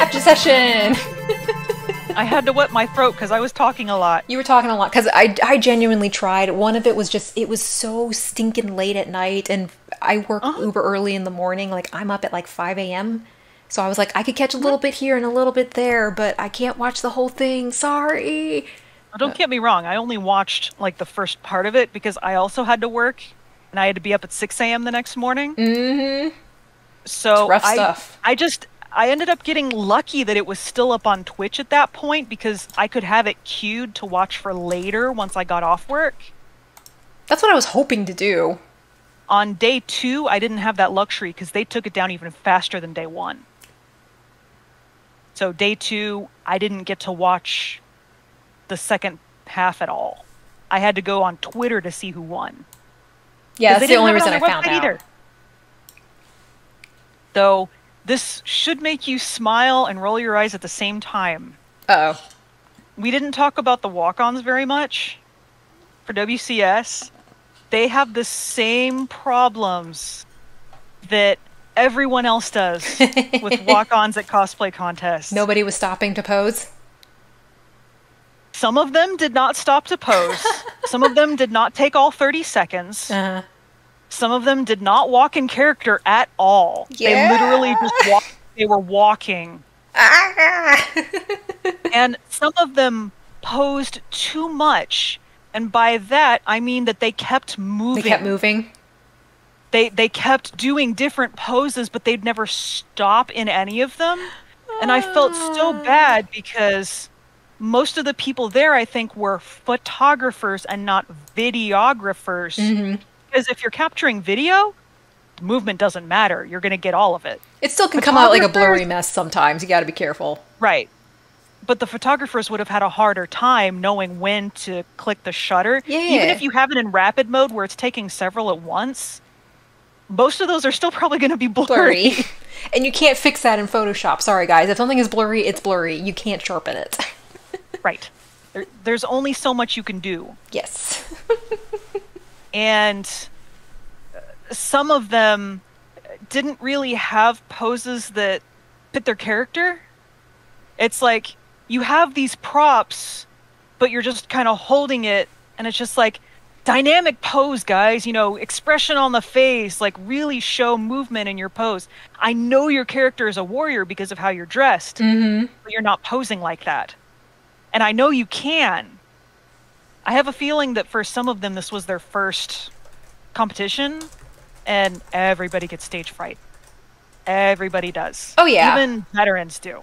Aftersession! I had to wet my throat because I was talking a lot. You were talking a lot, because I genuinely tried. One of it was just, it was so stinking late at night, and I work uber early in the morning. Like, I'm up at like 5 a.m. So I was like, I could catch a little bit here and a little bit there, but I can't watch the whole thing. Sorry. Don't get me wrong. I only watched like the first part of it because I also had to work, and I had to be up at 6 a.m. the next morning. Mm-hmm. So it's rough stuff. I ended up getting lucky that it was still up on Twitch at that point because I could have it queued to watch for later once I got off work. That's what I was hoping to do. On day 2, I didn't have that luxury because they took it down even faster than day 1. So day 2, I didn't get to watch the second half at all. I had to go on Twitter to see who won. Yeah, that's the only reason I found out. Either. So this should make you smile and roll your eyes at the same time. Uh-oh. We didn't talk about the walk-ons very much for WCS. They have the same problems that everyone else does with walk-ons at cosplay contests. Nobody was stopping to pose? Some of them did not stop to pose. Some of them did not take all 30 seconds. Uh-huh. Some of them did not walk in character at all. Yeah. They literally just walked. They were walking. And some of them posed too much. And by that, I mean that they kept moving. They kept moving? They kept doing different poses, but they'd never stop in any of them. And I felt so bad because most of the people there, I think, were photographers and not videographers. Mm-hmm. Because if you're capturing video, movement doesn't matter. You're going to get all of it. It still can come out like a blurry mess sometimes. You got to be careful. Right. But the photographers would have had a harder time knowing when to click the shutter. Yeah. Even if you have it in rapid mode where it's taking several at once, most of those are still probably going to be blurry. And you can't fix that in Photoshop. Sorry, guys. If something is blurry, it's blurry. You can't sharpen it. Right. There's only so much you can do. Yes. And some of them didn't really have poses that fit their character. It's like you have these props, but you're just kind of holding it, and it's just like dynamic pose, guys. You know, expression on the face, like really show movement in your pose. I know your character is a warrior because of how you're dressed, but you're not posing like that. And I know you can. I have a feeling that for some of them, this was their first competition, and everybody gets stage fright. Everybody does. Oh, yeah. Even veterans do.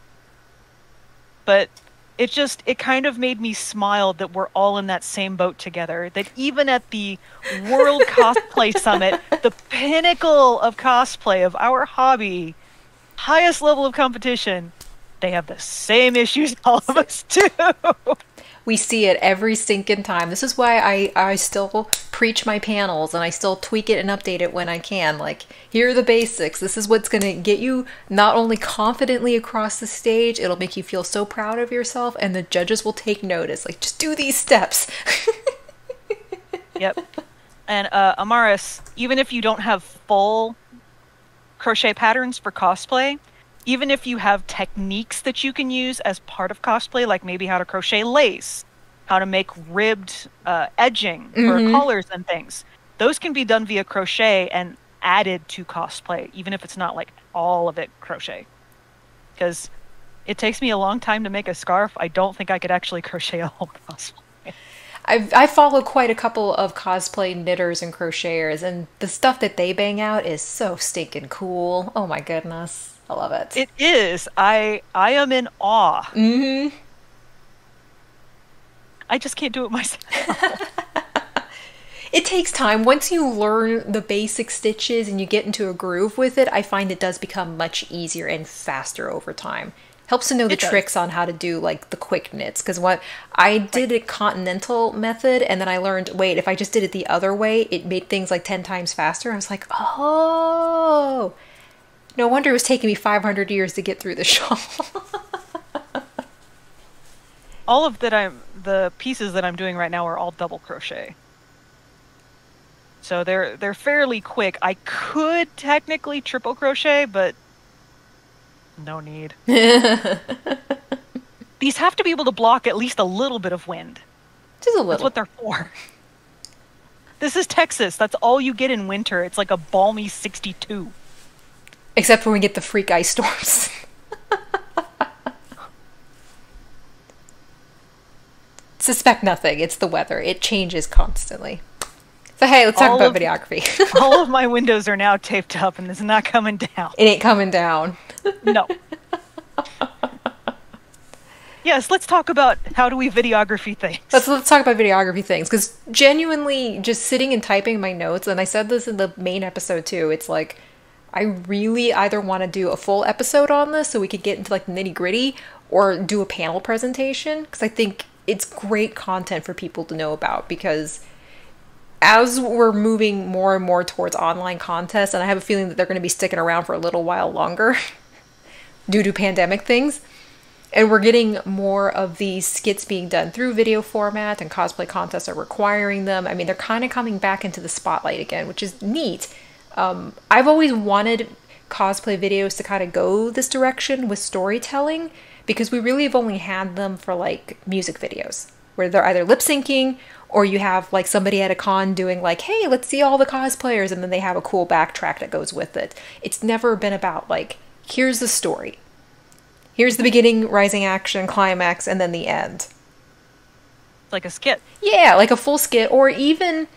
But it kind of made me smile that we're all in that same boat together. That even at the World Cosplay Summit, the pinnacle of cosplay, of our hobby, highest level of competition, they have the same issues all of us do. We see it every stinking time. This is why I still preach my panels, and I still tweak it and update it when I can. Like, here are the basics. This is what's going to get you not only confidently across the stage, it'll make you feel so proud of yourself, and the judges will take notice. Like, just do these steps. Yep. And Amaris, even if you don't have full crochet patterns for cosplay, even if you have techniques that you can use as part of cosplay, like maybe how to crochet lace, how to make ribbed edging for collars and things, those can be done via crochet and added to cosplay, even if it's not like all of it crochet. Because it takes me a long time to make a scarf. I don't think I could actually crochet a whole cosplay. I follow quite a couple of cosplay knitters and crocheters, and the stuff that they bang out is so stinking cool. Oh my goodness. I love it. It is. I am in awe. Mm-hmm. I just can't do it myself. It takes time. Once you learn the basic stitches and you get into a groove with it, I find it does become much easier and faster over time. Helps to know the tricks on how to do like the quick knits, because what I did a continental method, and then I learned, wait, if I just did it the other way, it made things like 10 times faster. I was like, oh, no wonder it was taking me 500 years to get through the shawl. All of the pieces that I'm doing right now are all double crochet. So they're fairly quick. I could technically triple crochet, but No need. These have to be able to block at least a little bit of wind. Just a little. That's what they're for. This is Texas. That's all you get in winter. It's like a balmy 62. Except when we get the freak ice storms. Suspect nothing. It's the weather. It changes constantly. So hey, let's talk about videography. All of my windows are now taped up and it's not coming down. It ain't coming down. No. Yes, let's talk about how do we videography things. Let's talk about videography things, because genuinely just sitting and typing my notes, and I said this in the main episode too, it's like I really either want to do a full episode on this so we could get into like the nitty gritty, or do a panel presentation, because I think it's great content for people to know about, because as we're moving more and more towards online contests, and I have a feeling that they're going to be sticking around for a little while longer due to pandemic things, and we're getting more of these skits being done through video format, and cosplay contests are requiring them. I mean, they're kind of coming back into the spotlight again, which is neat. I've always wanted cosplay videos to kind of go this direction with storytelling, because we really have only had them for like music videos, where they're either lip syncing, or you have like somebody at a con doing like, hey, let's see all the cosplayers, and then they have a cool backtrack that goes with it. It's never been about like, here's the story. Here's the beginning, rising action, climax, and then the end. Like a skit. Yeah, like a full skit, or even,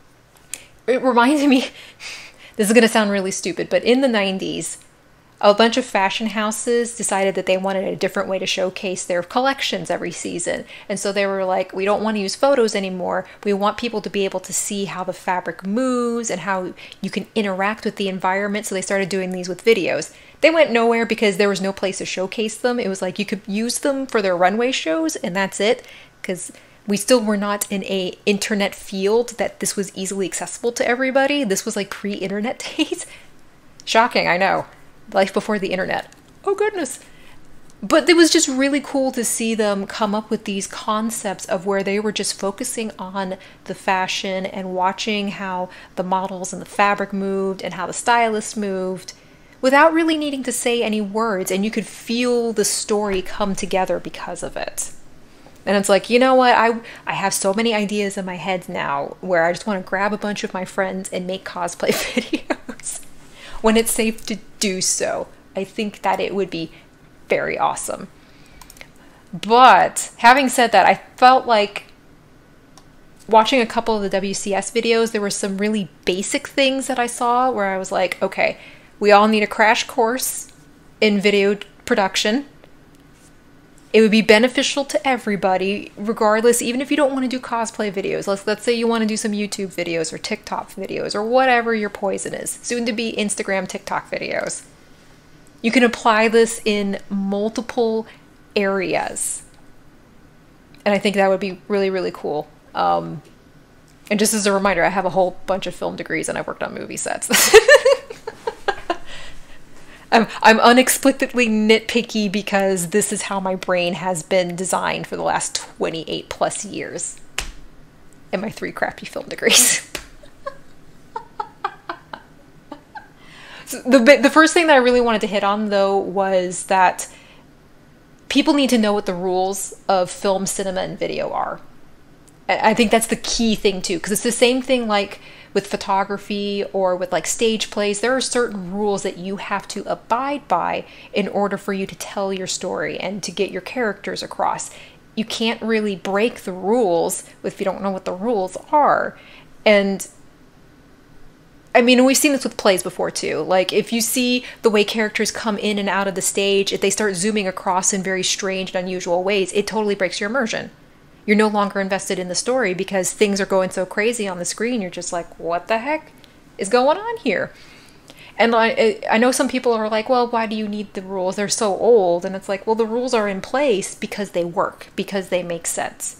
it reminded me, this is going to sound really stupid, but in the 90s, a bunch of fashion houses decided that they wanted a different way to showcase their collections every season. And so they were like, we don't want to use photos anymore. We want people to be able to see how the fabric moves and how you can interact with the environment. So they started doing these with videos. They went nowhere because there was no place to showcase them. It was like you could use them for their runway shows and that's it. Because we still were not in a internet field that this was easily accessible to everybody. This was like pre-internet days. Shocking, I know. Life before the internet. Oh goodness. But it was just really cool to see them come up with these concepts of where they were just focusing on the fashion and watching how the models and the fabric moved and how the stylists moved without really needing to say any words, and you could feel the story come together because of it. And it's like, you know what, I have so many ideas in my head now where I just want to grab a bunch of my friends and make cosplay videos when it's safe to do so. I think that it would be very awesome. But having said that, I felt like watching a couple of the WCS videos, there were some really basic things that I saw where I was like, okay, we all need a crash course in video production. It would be beneficial to everybody, regardless, even if you don't want to do cosplay videos. Let's say you want to do some YouTube videos or TikTok videos or whatever your poison is. Soon to be Instagram, TikTok videos. You can apply this in multiple areas. And I think that would be really, really cool. And just as a reminder, I have a whole bunch of film degrees and I worked on movie sets. I'm unexplicably nitpicky because this is how my brain has been designed for the last 28 plus years. And my 3 crappy film degrees. So the first thing that I really wanted to hit on, though, was that people need to know what the rules of film, cinema, and video are. I think that's the key thing, too, because it's the same thing like with photography or with like stage plays. There are certain rules that you have to abide by in order for you to tell your story and to get your characters across. You can't really break the rules if you don't know what the rules are. And I mean, we've seen this with plays before too. Like if you see the way characters come in and out of the stage, if they start zooming across in very strange and unusual ways, it totally breaks your immersion. You're no longer invested in the story because things are going so crazy on the screen. You're just like, what the heck is going on here? And I know some people are like, well, why do you need the rules? They're so old. And it's like, well, the rules are in place because they work, because they make sense.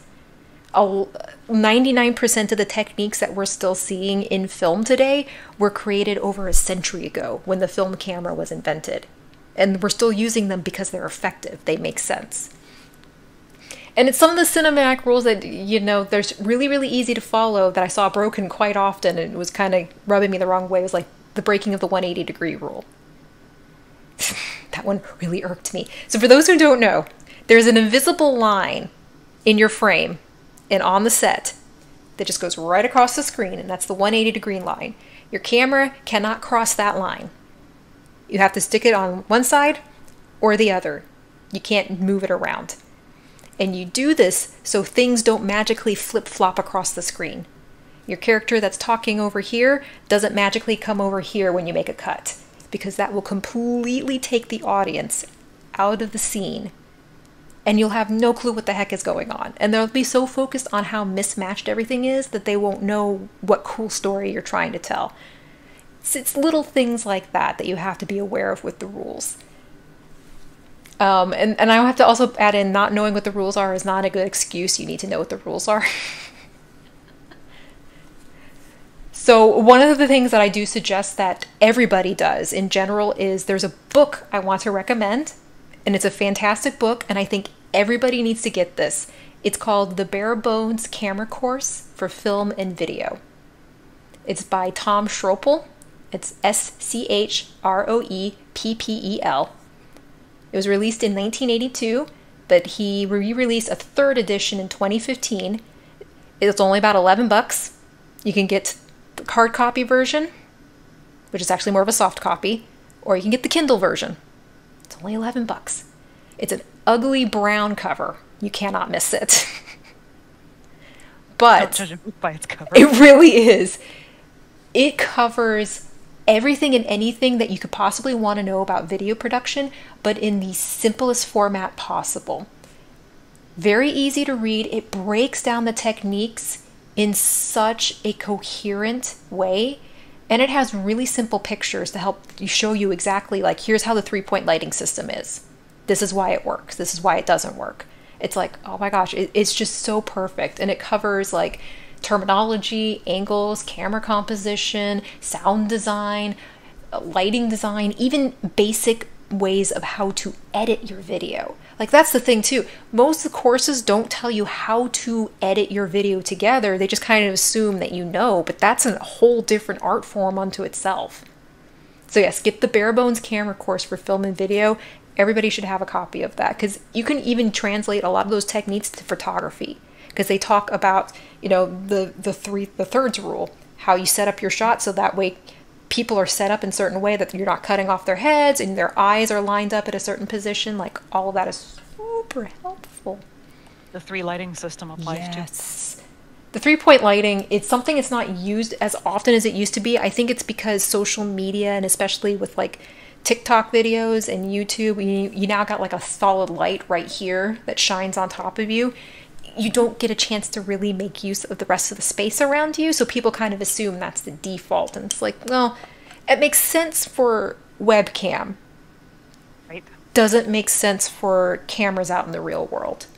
99% of the techniques that we're still seeing in film today were created over a century ago when the film camera was invented. And we're still using them because they're effective. They make sense. And it's some of the cinematic rules that, you know, there's really, really easy to follow that I saw broken quite often, and it was kind of rubbing me the wrong way. It was like the breaking of the 180-degree rule. That one really irked me. So for those who don't know, there's an invisible line in your frame and on the set that just goes right across the screen, and that's the 180-degree line. Your camera cannot cross that line. You have to stick it on one side or the other. You can't move it around. And you do this so things don't magically flip-flop across the screen. Your character that's talking over here doesn't magically come over here when you make a cut, because that will completely take the audience out of the scene, and you'll have no clue what the heck is going on. And they'll be so focused on how mismatched everything is that they won't know what cool story you're trying to tell. It's little things like that that you have to be aware of with the rules. And I have to also add in, not knowing what the rules are is not a good excuse. You need to know what the rules are. So one of the things that I do suggest that everybody does in general is, there's a book I want to recommend, and it's a fantastic book, and I think everybody needs to get this. It's called The Bare Bones Camera Course for Film and Video. It's by Tom Schroepel. It's Schroeppel. It was released in 1982, but he re-released a third edition in 2015. It's only about $11. You can get the hard copy version, which is actually more of a soft copy, or you can get the Kindle version. It's only $11. It's an ugly brown cover. You cannot miss it. But don't judge a book by its cover. It really is. It covers everything and anything that you could possibly want to know about video production, but in the simplest format possible. Very easy to read. It breaks down the techniques in such a coherent way, and it has really simple pictures to help you show you exactly, like, here's how the 3-point lighting system is. This is why it works. This is why it doesn't work. It's like, oh my gosh, it's just so perfect. And it covers like terminology, angles, camera composition, sound design, lighting design, even basic ways of how to edit your video. Like, that's the thing too. Most of the courses don't tell you how to edit your video together. They just kind of assume that you know, but that's a whole different art form unto itself. So yes, get the Bare Bones Camera Course for Film and Video. Everybody should have a copy of that, because you can even translate a lot of those techniques to photography, because they talk about, you know, the thirds rule, how you set up your shot so that way people are set up in a certain way that you're not cutting off their heads and their eyes are lined up at a certain position. Like, all of that is super helpful. The 3 lighting system applies too. Yes. The 3-point lighting, it's something that's not used as often as it used to be. I think it's because social media, and especially with like TikTok videos and YouTube, you now got like a solid light right here that shines on top of you. You don't get a chance to really make use of the rest of the space around you, so people kind of assume that's the default, and it's like, well, it makes sense for webcam. Right. Doesn't make sense for cameras out in the real world.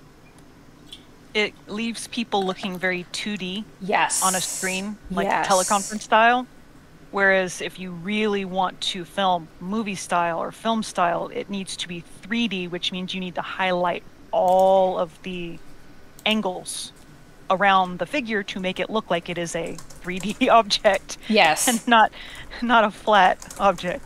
It leaves people looking very 2D Yes. on a screen, like Yes. teleconference style. Whereas if you really want to film movie style or film style, it needs to be 3D, which means you need to highlight all of the angles around the figure to make it look like it is a 3D object. Yes. And not a flat object.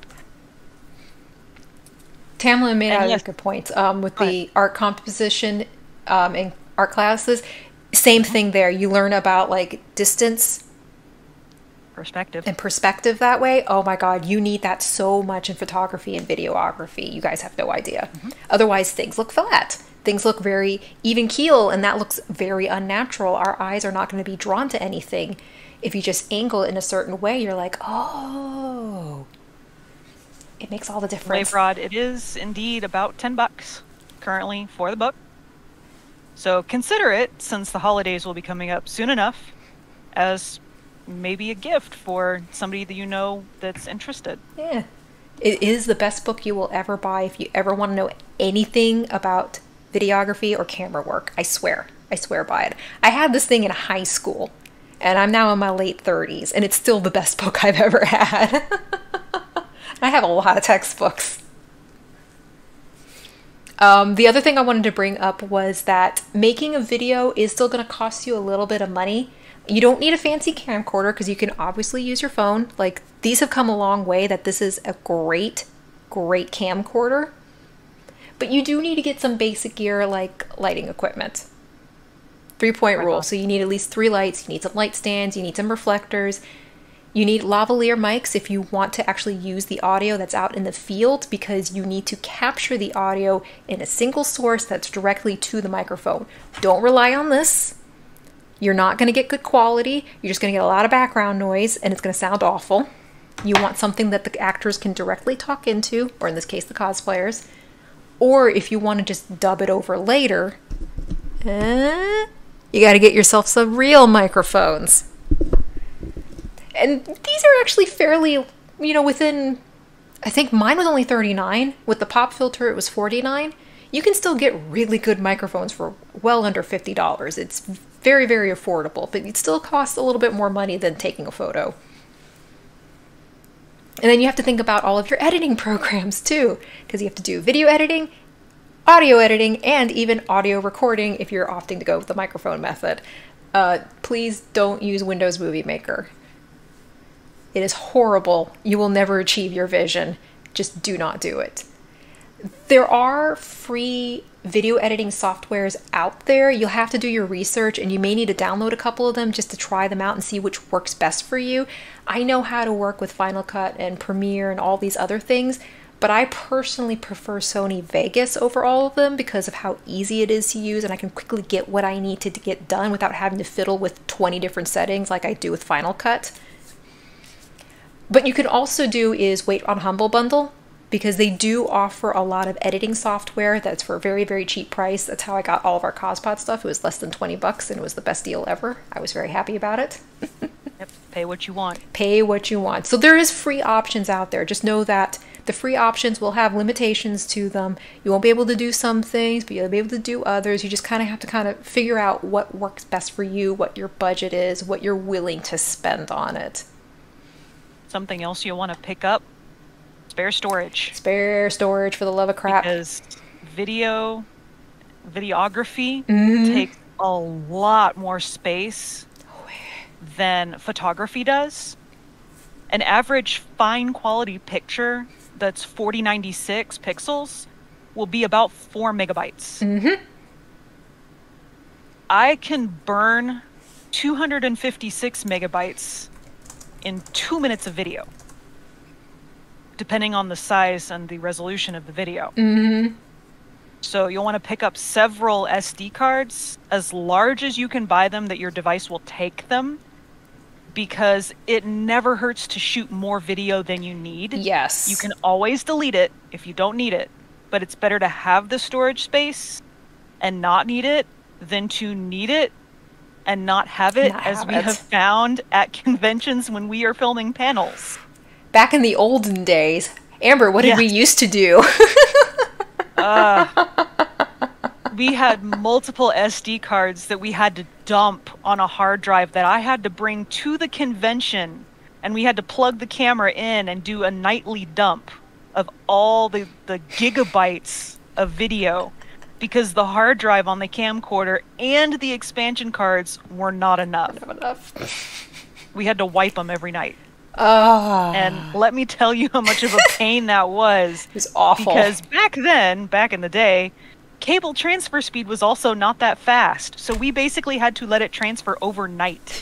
Tamlin made And out yes. a good point with the art composition in art classes. Same thing there. You learn about like distance Perspective. and perspective that way. Oh my God, you need that so much in photography and videography. You guys have no idea. Otherwise, things look flat. Things look very even keel, and that looks very unnatural. Our eyes are not going to be drawn to anything. If you just angle it in a certain way, you're like, oh, it makes all the difference. Wave Rod, it is indeed about $10 currently for the book. So consider it, since the holidays will be coming up soon enough, as maybe a gift for somebody that you know that's interested. Yeah. It is the best book you will ever buy if you ever want to know anything about videography or camera work. I swear by it. I had this thing in high school, and I'm now in my late 30s, and it's still the best book I've ever had. I have a lot of textbooks. The other thing I wanted to bring up was that making a video is still going to cost you a little bit of money. You don't need a fancy camcorder because you can obviously use your phone. Like, these have come a long way that this is a great great camcorder. But you do need to get some basic gear like lighting equipment. 3-point rule. So you need at least 3 lights, you need some light stands, you need some reflectors. You need lavalier mics if you want to actually use the audio that's out in the field, because you need to capture the audio in a single source that's directly to the microphone. Don't rely on this. You're not going to get good quality. You're just going to get a lot of background noise and it's going to sound awful. You want something that the actors can directly talk into, or in this case, the cosplayers. Or if you want to just dub it over later, you got to get yourself some real microphones. And these are actually fairly, within, I think mine was only $39. With the pop filter, it was $49. You can still get really good microphones for well under $50. It's very, very affordable, but it still costs a little bit more money than taking a photo. And then you have to think about all of your editing programs too, because you have to do video editing, audio editing, and even audio recording if you're opting to go with the microphone method. Please don't use Windows Movie Maker. It is horrible. You will never achieve your vision. Just do not do it. There are free video editing softwares out there. You'll have to do your research and you may need to download a couple of them just to try them out and see which works best for you. I know how to work with Final Cut and Premiere and all these other things, but I personally prefer Sony Vegas over all of them because of how easy it is to use, and I can quickly get what I need to get done without having to fiddle with 20 different settings like I do with Final Cut. What you can also do is wait on Humble Bundle, because they do offer a lot of editing software that's for a very, very cheap price. That's how I got all of our CosPod stuff. It was less than $20 and it was the best deal ever. I was very happy about it. Yep, pay what you want. Pay what you want. So there is free options out there. Just know that the free options will have limitations to them. You won't be able to do some things, but you'll be able to do others. You just kind of have to figure out what works best for you, what your budget is, what you're willing to spend on it. Something else you want to pick up? Spare storage. Spare storage, for the love of crap. Because videography takes a lot more space than photography does. An average fine quality picture that's 4096 pixels will be about 4 megabytes. Mm-hmm. I can burn 256 megabytes in 2 minutes of video, depending on the size and the resolution of the video. Mm-hmm. So you'll want to pick up several SD cards, as large as you can buy them that your device will take them, because it never hurts to shoot more video than you need. Yes. You can always delete it if you don't need it, but it's better to have the storage space and not need it than to need it and not have it, as we have found at conventions when we are filming panels. Back in the olden days, Amber, what did we used to do? We had multiple SD cards that we had to dump on a hard drive that I had to bring to the convention, and we had to plug the camera in and do a nightly dump of all the gigabytes of video, because the hard drive on the camcorder and the expansion cards were not enough. We had to wipe them every night. And let me tell you how much of a pain that was. It was awful. Because back in the day, cable transfer speed was also not that fast. So we basically had to let it transfer overnight.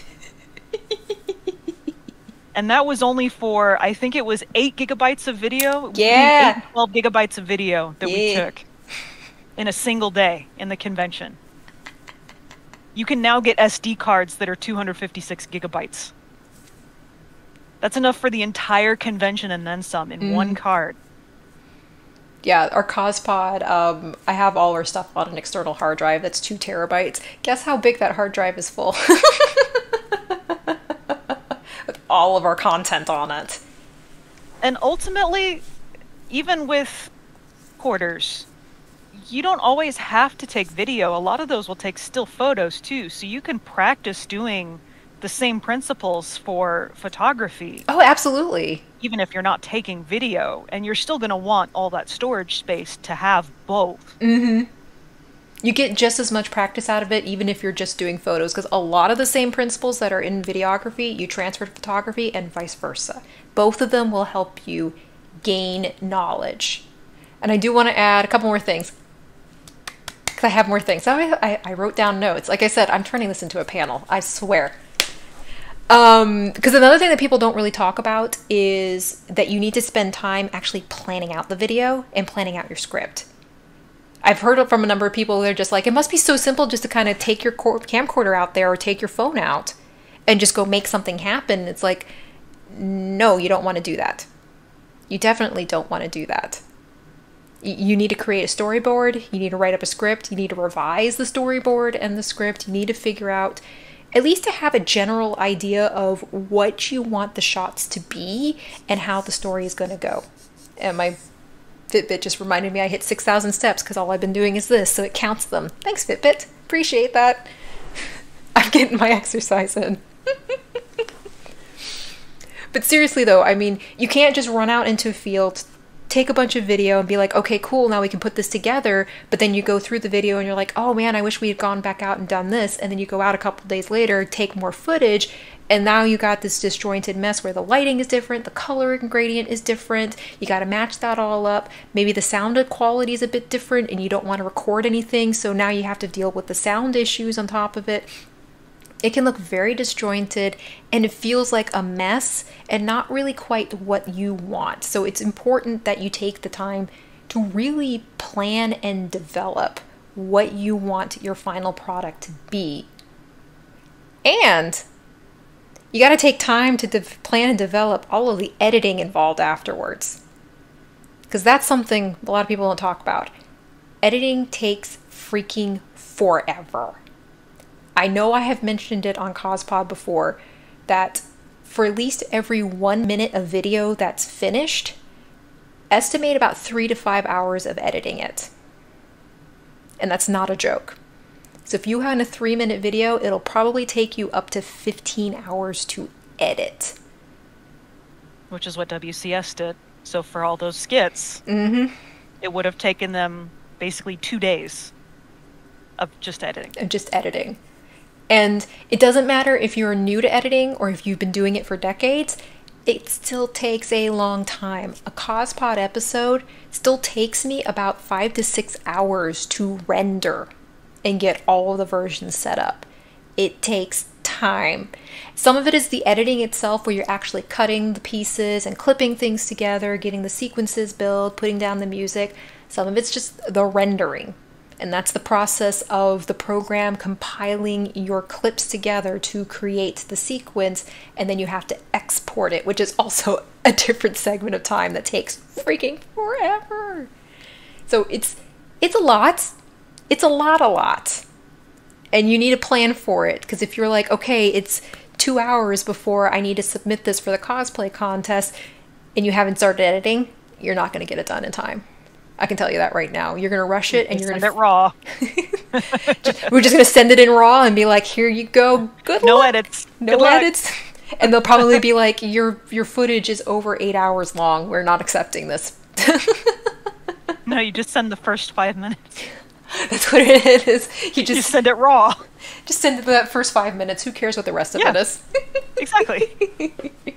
And that was only for, I think it was 8 gigabytes of video. Yeah. 8 and 12 gigabytes of video that we took in a single day in the convention. You can now get SD cards that are 256 gigabytes. That's enough for the entire convention and then some in one card. Yeah, our CosPod, I have all our stuff on an external hard drive that's 2 terabytes. Guess how big that hard drive is full? With all of our content on it. And ultimately, even with quarters, you don't always have to take video. A lot of those will take still photos too, so you can practice doing the same principles for photography. Oh, absolutely. Even if you're not taking video, and you're still going to want all that storage space to have both. Mm-hmm. You get just as much practice out of it, even if you're just doing photos, because a lot of the same principles that are in videography, you transfer to photography and vice versa. Both of them will help you gain knowledge. And I do want to add a couple more things, because I have more things. I wrote down notes. Like I said, I'm turning this into a panel, I swear. Because another thing that people don't really talk about is that you need to spend time actually planning out the video and planning out your script. I've heard it from a number of people, they're just like, it must be so simple just to kind of take your camcorder out there or take your phone out and just go make something happen. It's like, no, you don't want to do that. You definitely don't want to do that. You need to create a storyboard, you need to write up a script, you need to revise the storyboard and the script, you need to figure out, at least to have a general idea of what you want the shots to be and how the story is going to go. And my Fitbit just reminded me I hit 6,000 steps because all I've been doing is this, so it counts them. Thanks, Fitbit. Appreciate that. I'm getting my exercise in. But seriously though, I mean, you can't just run out into a field, take a bunch of video and be like, okay, cool, now we can put this together. But then you go through the video and you're like, oh man, I wish we had gone back out and done this. And then you go out a couple days later, take more footage, and now you got this disjointed mess where the lighting is different, the color gradient is different, you got to match that all up. Maybe the sound quality is a bit different and you don't want to record anything, so now you have to deal with the sound issues on top of it. It can look very disjointed and it feels like a mess and not really quite what you want. So it's important that you take the time to really plan and develop what you want your final product to be. And you got to take time to plan and develop all of the editing involved afterwards. Because that's something a lot of people don't talk about. Editing takes freaking forever. I know I have mentioned it on CosPod before, that for at least every 1 minute of video that's finished, estimate about 3 to 5 hours of editing it. And that's not a joke. So if you have a 3-minute video, it'll probably take you up to 15 hours to edit. Which is what WCS did. So for all those skits, it would have taken them basically 2 days of just editing. And it doesn't matter if you're new to editing or if you've been doing it for decades, it still takes a long time. A CosPod episode still takes me about 5 to 6 hours to render and get all of the versions set up. It takes time. Some of it is the editing itself, where you're actually cutting the pieces and clipping things together, getting the sequences built, putting down the music. Some of it's just the rendering. And that's the process of the program compiling your clips together to create the sequence, and then you have to export it, which is also a different segment of time that takes freaking forever. So it's a lot. It's a lot. And you need to plan for it, because if you're like, okay, it's 2 hours before I need to submit this for the cosplay contest, and you haven't started editing, you're not going to get it done in time. I can tell you that right now. You're going to rush it and you're going to send it raw. We're just going to send it in raw and be like, here you go. Good luck. No edits. No edits. And they'll probably be like, your footage is over 8 hours long. We're not accepting this. No, you just send the first 5 minutes. That's what it is. You just send it raw. Just send it that first 5 minutes. Who cares what the rest of it is? Exactly.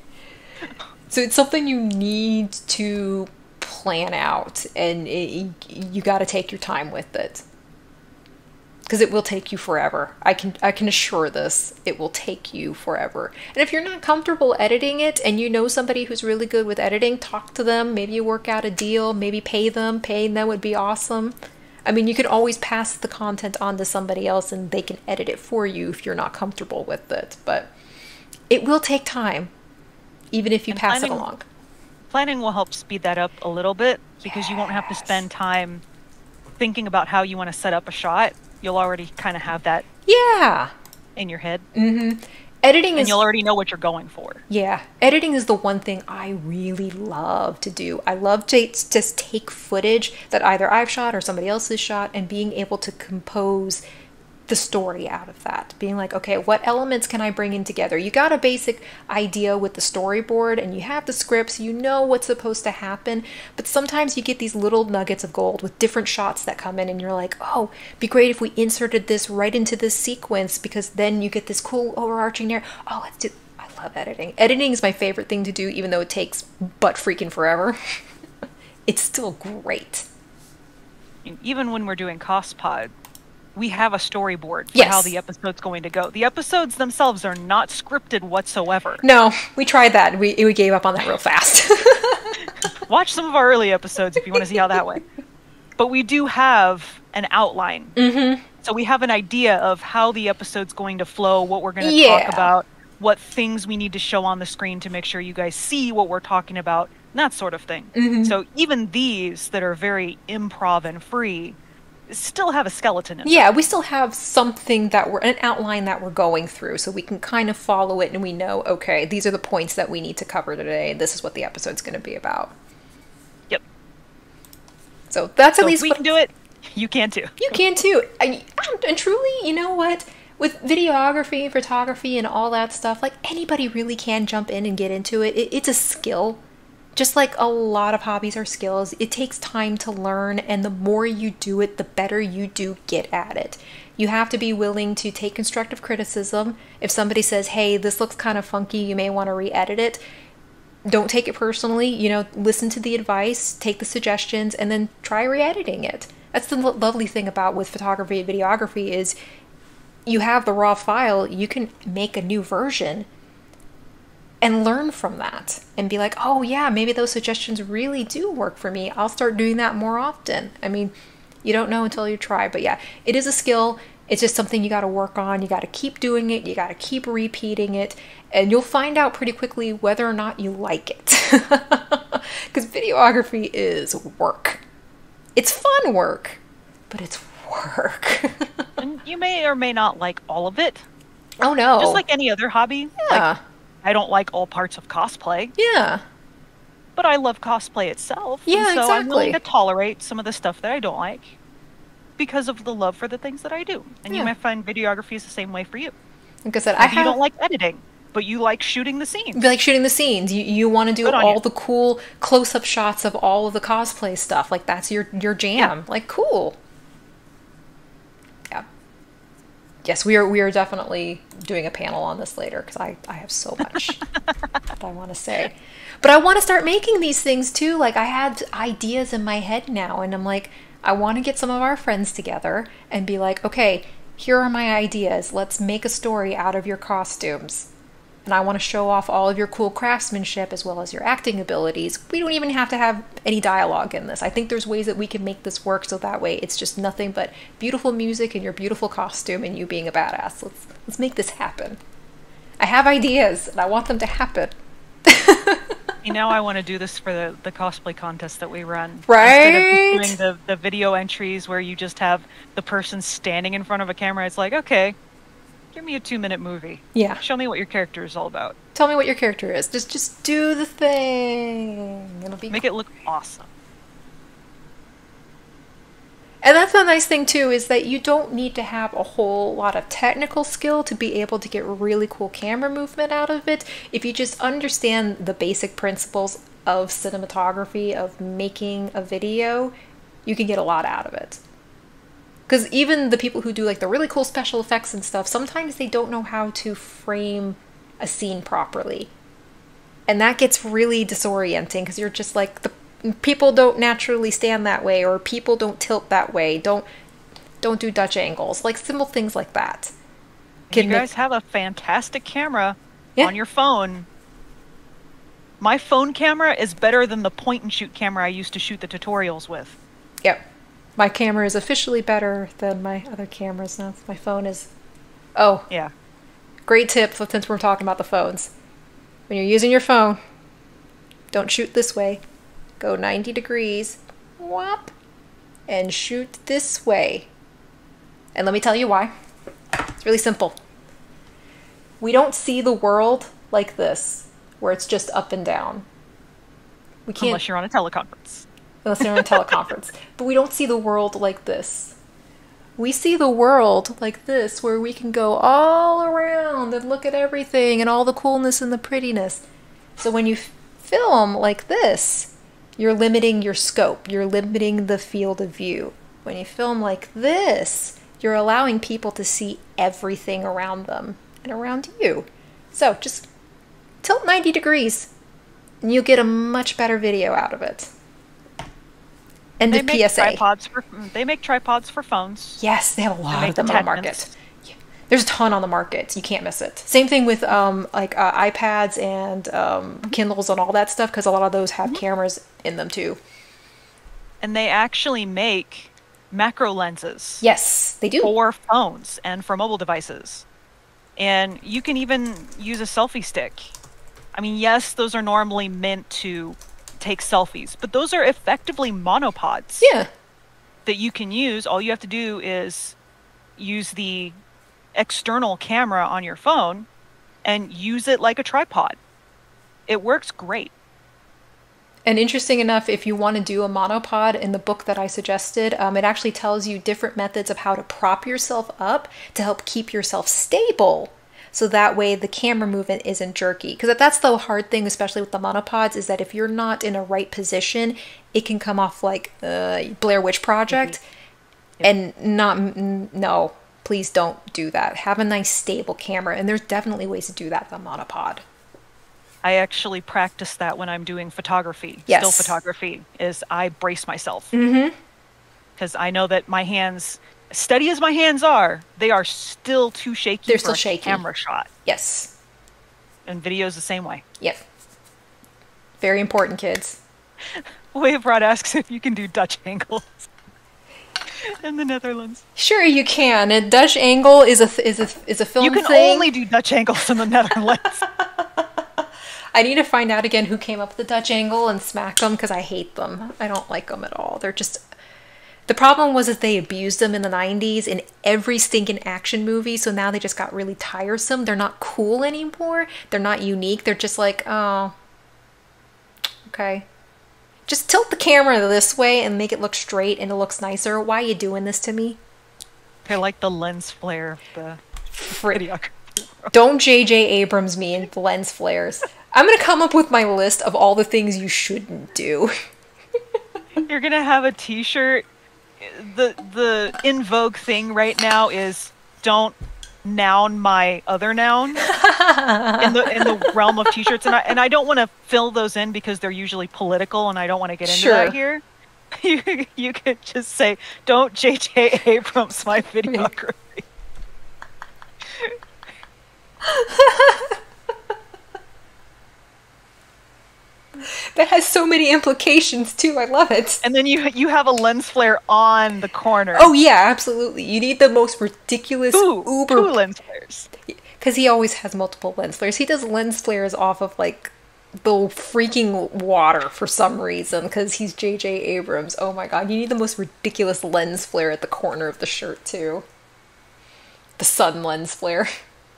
So it's something you need to plan out, and you got to take your time with it, because it will take you forever. I can assure this, it will take you forever. And if you're not comfortable editing it and you know somebody who's really good with editing, talk to them. Maybe you work out a deal, maybe paying them would be awesome. I mean, you can always pass the content on to somebody else and they can edit it for you if you're not comfortable with it, but it will take time, even if you pass it along. Planning will help speed that up a little bit, because you won't have to spend time thinking about how you want to set up a shot. You'll already kind of have that in your head. Editing is... And you'll already know what you're going for. Yeah. Editing is the one thing I really love to do. I love to just take footage that either I've shot or somebody else has shot and being able to compose the story out of that. Being like, okay, what elements can I bring in together? You got a basic idea with the storyboard and you have the scripts, you know what's supposed to happen, but sometimes you get these little nuggets of gold with different shots that come in and you're like, oh, it'd be great if we inserted this right into this sequence, because then you get this cool overarching narrative. Oh, let's do... I love editing. Editing is my favorite thing to do, even though it takes butt freaking forever. It's still great. Even when we're doing CosPod, we have a storyboard for how the episode's going to go. The episodes themselves are not scripted whatsoever. No, we tried that. We gave up on that real fast. Watch some of our early episodes if you want to see how that went. But we do have an outline. Mm-hmm. So we have an idea of how the episode's going to flow, what we're going to talk about, what things we need to show on the screen to make sure you guys see what we're talking about, and that sort of thing. Mm-hmm. So even these that are very improv and free still have a skeleton in them. Yeah, we still have something an outline that we're going through, so we can kind of follow it and we know, okay, these are the points that we need to cover today. This is what the episode's going to be about. Yep. So that's at least if we can do it. You can too. You can too. And truly, you know what? With videography, photography, and all that stuff, like, anybody really can jump in and get into it. It's a skill. Just like a lot of hobbies are skills, it takes time to learn, and the more you do it, the better you do get at it. You have to be willing to take constructive criticism. If somebody says, hey, this looks kind of funky, you may want to re-edit it. Don't take it personally, listen to the advice, take the suggestions, and then try re-editing it. That's the lovely thing about with photography and videography is you have the raw file, you can make a new version and learn from that and be like, oh yeah, maybe those suggestions really do work for me. I'll start doing that more often. I mean, you don't know until you try, but yeah, it is a skill. It's just something you got to work on. You got to keep doing it. You got to keep repeating it, and you'll find out pretty quickly whether or not you like it. Because videography is work. It's fun work, but it's work. And you may or may not like all of it. Oh no. Just like any other hobby. Yeah. Like, I don't like all parts of cosplay. Yeah. But I love cosplay itself. Yeah, and so exactly. I'm willing to tolerate some of the stuff that I don't like because of the love for the things that I do. And you might find videography is the same way for you. Like I said, you don't like editing, but you like shooting the scenes. You like shooting the scenes. You want to do all the cool close-up shots of all of the cosplay stuff. Like, that's your jam. Yeah. Like, cool. Yeah. Yes, we are definitely doing a panel on this later because I have so much that I want to say. But I want to start making these things too. Like, I had ideas in my head now, and I'm like, I want to get some of our friends together and be like, okay, here are my ideas. Let's make a story out of your costumes. And I want to show off all of your cool craftsmanship as well as your acting abilities. We don't even have to have any dialogue in this. I think there's ways that we can make this work so that way it's just nothing but beautiful music and your beautiful costume and you being a badass. Let's make this happen. I have ideas and I want them to happen. Now I want to do this for the cosplay contest that we run. Right? Instead of just doing the video entries where you just have the person standing in front of a camera, it's like, okay, give me a 2-minute movie. Yeah. Show me what your character is all about. Tell me what your character is. Just do the thing. It'll be Make it look awesome. And that's the nice thing too, is that you don't need to have a whole lot of technical skill to be able to get really cool camera movement out of it. If you just understand the basic principles of cinematography, of making a video, you can get a lot out of it. Because even the people who do like the really cool special effects and stuff, sometimes they don't know how to frame a scene properly. And that gets really disorienting because you're just like, people don't naturally stand that way, or people don't tilt that way. Don't do Dutch angles. Like simple things like that. You guys have a fantastic camera on your phone. My phone camera is better than the point and shoot camera I used to shoot the tutorials with. Yep. My camera is officially better than my other cameras now. My phone is... Oh. Yeah. Great tip since we're talking about the phones. When you're using your phone, don't shoot this way. Go 90 degrees, whop, and shoot this way. And let me tell you why. It's really simple. We don't see the world like this, where it's just up and down. We can't, unless you're on a teleconference. Unless you're on a teleconference. But we don't see the world like this. We see the world like this, where we can go all around and look at everything and all the coolness and the prettiness. So when you film like this, you're limiting your scope. You're limiting the field of view. When you film like this, you're allowing people to see everything around them and around you. So just Tilt 90 degrees, and you'll get a much better video out of it. End of PSA. They make tripods for phones. Yes, they have a lot of them on the market. Yeah. There's a ton on the market. You can't miss it. Same thing with iPads and Kindles and all that stuff, because a lot of those have cameras in them too. And they actually make macro lenses. Yes, they do. For phones and for mobile devices. And you can even use a selfie stick. I mean, yes, those are normally meant to take selfies, but those are effectively monopods. Yeah. That you can use. All you have to do is use the external camera on your phone and use it like a tripod. It works great. And interesting enough, if you want to do a monopod, in the book that I suggested, it actually tells you different methods of how to prop yourself up to help keep yourself stable. So that way the camera movement isn't jerky. Because that's the hard thing, especially with the monopods, is that if you're not in a right position, it can come off like Blair Witch Project. And no, please don't do that. Have a nice stable camera. And there's definitely ways to do that with a monopod. I actually practice that when I'm doing photography. Yes. Still photography is I brace myself. Mm-hmm. Because I know that my hands, steady as my hands are, they are still too shaky. They're still shaky. Camera shot. Yes. And video's the same way. Yep. Very important, kids. Wavebrod asks if you can do Dutch angles in the Netherlands. Sure, you can. A Dutch angle is a film You can thing. only do Dutch angles in the Netherlands. I need to find out again who came up with the Dutch angle and smack them, because I hate them. I don't like them at all. They're just... The problem was that they abused them in the 90s in every stinking action movie, so now they just got really tiresome. They're not cool anymore. They're not unique. They're just like, oh, okay. Just tilt the camera this way and make it look straight and it looks nicer. Why are you doing this to me? They're like the lens flare of the videography. Don't J.J. Abrams me in lens flares. I'm going to come up with my list of all the things you shouldn't do. You're going to have a t-shirt. The in vogue thing right now is don't noun my other noun in the realm of t-shirts. And I don't want to fill those in because they're usually political and I don't want to get into that here. You could just say, don't J.J. Abrams my videography. That has so many implications too. I love it. And then you have a lens flare on the corner. Oh yeah, absolutely. You need the most ridiculous two lens flares. Because he always has multiple lens flares. He does lens flares off of like the freaking water for some reason because he's J.J. Abrams. Oh my god, you need the most ridiculous lens flare at the corner of the shirt too. The sun lens flare.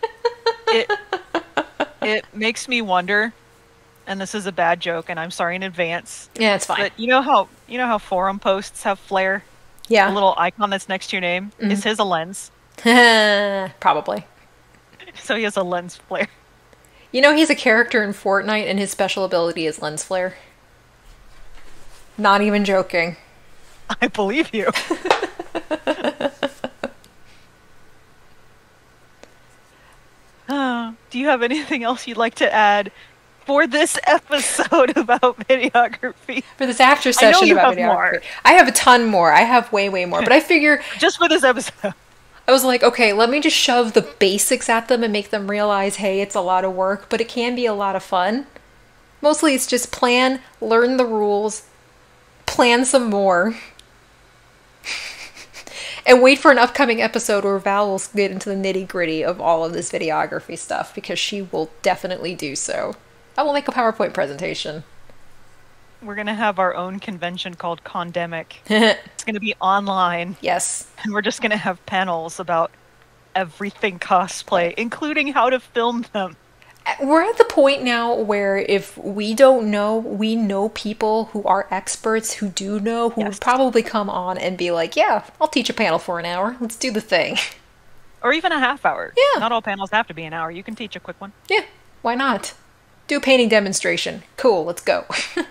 It makes me wonder, and this is a bad joke, and I'm sorry in advance. Yeah, it's fine. But you know how forum posts have flare? Yeah. The little icon that's next to your name? Mm-hmm. Is his a lens? Probably. So he has a lens flare. You know he's a character in Fortnite and his special ability is lens flare. Not even joking. I believe you. Do you have anything else you'd like to add for this episode about videography? For this after session about videography. More. I have a ton more. I have way more. But I figure... Just for this episode. I was like, okay, let me just shove the basics at them and make them realize, hey, it's a lot of work, but it can be a lot of fun. Mostly it's just plan, learn the rules, plan some more, and wait for an upcoming episode where Val will get into the nitty-gritty of all of this videography stuff, because she will definitely do so. I will make a PowerPoint presentation. We're going to have our own convention called Condemic. It's going to be online. Yes. And we're just going to have panels about everything cosplay, including how to film them. We're at the point now where if we don't know, we know people who are experts who do know, who would probably come on and be like, yeah, I'll teach a panel for an hour. Let's do the thing. Or even a half hour. Yeah. Not all panels have to be an hour. You can teach a quick one. Yeah, why not? Do a painting demonstration. Cool, let's go.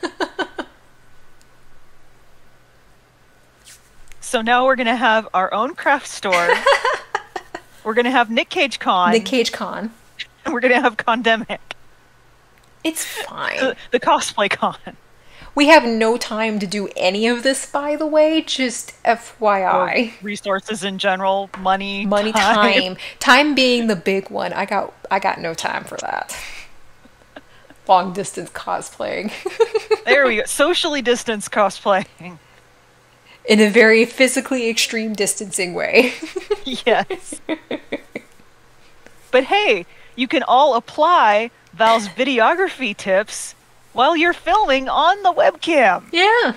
So now we're going to have our own craft store. We're going to have Nick Cage Con. Nick Cage Con. And we're going to have Condemic. It's fine. The cosplay con. We have no time to do any of this, by the way, just FYI. Or resources in general, money, time. Time being the big one. I got no time for that. Long distance cosplaying. There we go. Socially distanced cosplaying. In a very physically extreme distancing way. Yes. But hey, you can all apply Val's videography tips while you're filming on the webcam. Yeah.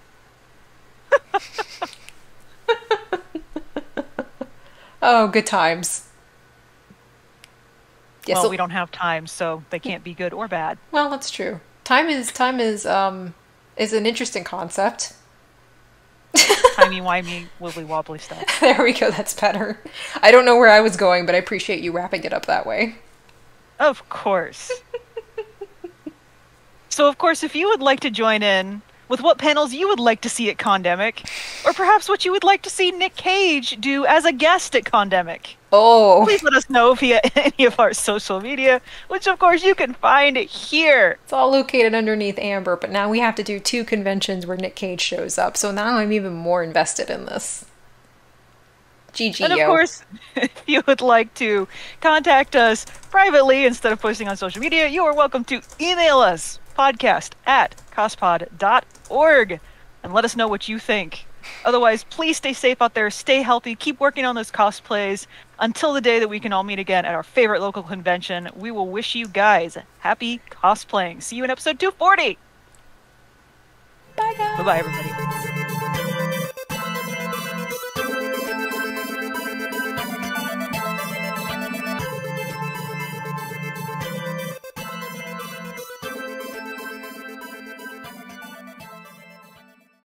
Oh, good times. Yes, well, we don't have time, so they can't be good or bad. Well, that's true. Time is an interesting concept. Timey-wimey, wibbly-wobbly stuff. There we go, that's better. I don't know where I was going, but I appreciate you wrapping it up that way. Of course. So, of course, if you would like to join in with what panels you would like to see at Condemic, or perhaps what you would like to see Nick Cage do as a guest at Condemic, please let us know via any of our social media, which, of course, you can find here. It's all located underneath Amber, but now we have to do 2 conventions where Nick Cage shows up, so now I'm even more invested in this. GG, and of course, if you would like to contact us privately instead of posting on social media, you are welcome to email us, podcast@cospod.org, and let us know what you think. Otherwise, please stay safe out there, stay healthy, keep working on those cosplays until the day that we can all meet again at our favorite local convention. We will wish you guys happy cosplaying. See you in episode 240. Bye, guys. Bye-bye, everybody.